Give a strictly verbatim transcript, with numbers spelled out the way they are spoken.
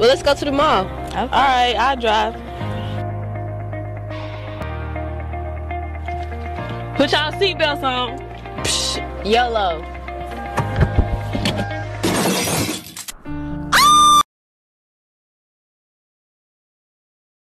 Well, let's go to the mall. Okay. All right, I'll drive. Put y'all seatbelts on. Psh, YOLO.